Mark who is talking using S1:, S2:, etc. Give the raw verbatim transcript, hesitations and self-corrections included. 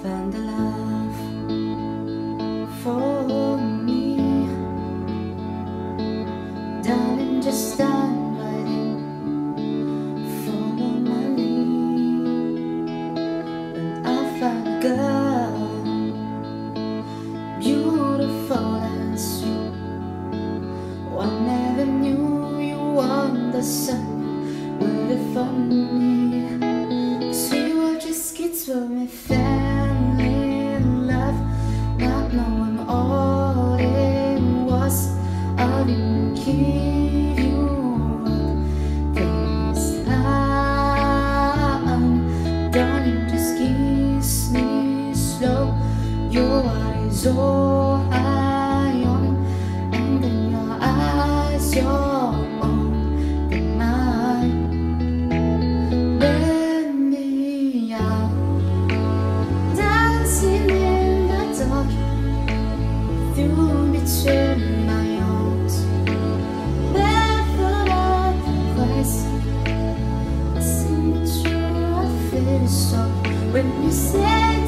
S1: find the love for me. Darling, just stand right in, follow my lead. When I find a girl beautiful and sweet, I never knew you want the sun waited for me. Cause we were just kids when we fell in love, not knowing all it was. I didn't give you up this time. Darling, just kiss me slow. Your heart is all I own, and then your eyes, your own, then mine. Let me out, dancing in the dark, through between my arms, barefoot at the place. I sing it true, I feel so when you say